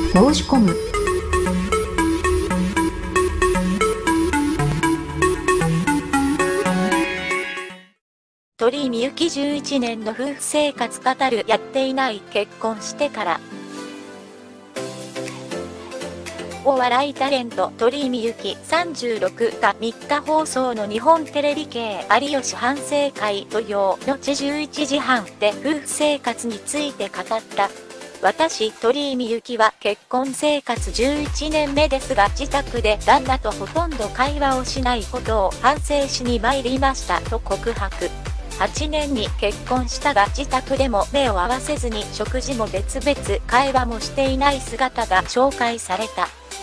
申し込む。 鳥居みゆき11年の夫婦生活語る。やっていない結婚してから。お笑いタレント鳥居みゆき36が3日放送の日本テレビ系有吉反省会土曜の11時半で夫婦生活について語った。私、鳥居みゆきは結婚生活11年目ですが、自宅で旦那とほとんど会話をしないことを反省しに参りましたと告白。8年に結婚したが自宅でも目を合わせずに食事も別々、会話もしていない姿が紹介された。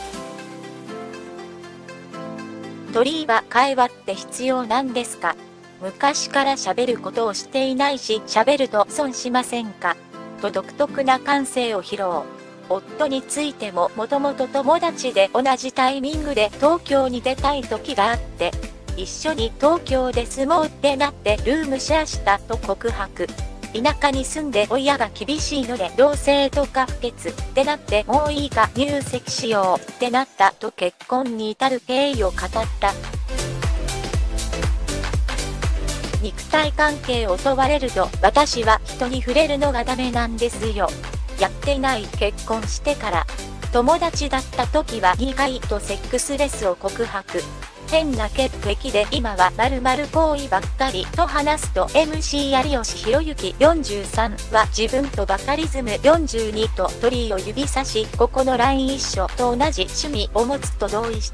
鳥居は会話って必要なんですか？昔から喋ることをしていないし、喋ると損しませんか？と独特な感性を披露。夫についてももともと友達で同じタイミングで東京に出たい時があって、一緒に東京で住もうってなってルームシェアしたと告白。田舎に住んで親が厳しいので同棲とか不潔ってなってもういいか入籍しようってなったと結婚に至る経緯を語った。肉体関係を問われると、私は人に触れるのがダメなんですよ。やっていない結婚してから。友達だった時は意外とセックスレスを告白。変な潔癖で今は〇〇行為ばっかりと話すと MC 有吉弘行43は自分とバカリズム42と鳥居を指さし、ここのライン一緒と同じ趣味を持つと同意した。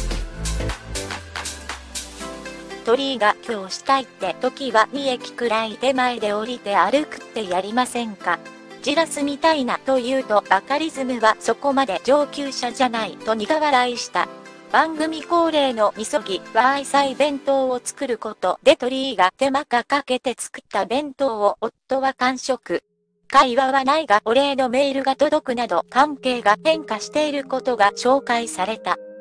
鳥居が今日したいって時は2駅くらい手前で降りて歩くってやりませんか？じらすみたいなと言うとバカリズムはそこまで上級者じゃないと苦笑いした。番組恒例のみそぎは愛妻弁当を作ることで鳥居が手間かけて作った弁当を夫は完食。会話はないがお礼のメールが届くなど関係が変化していることが紹介された。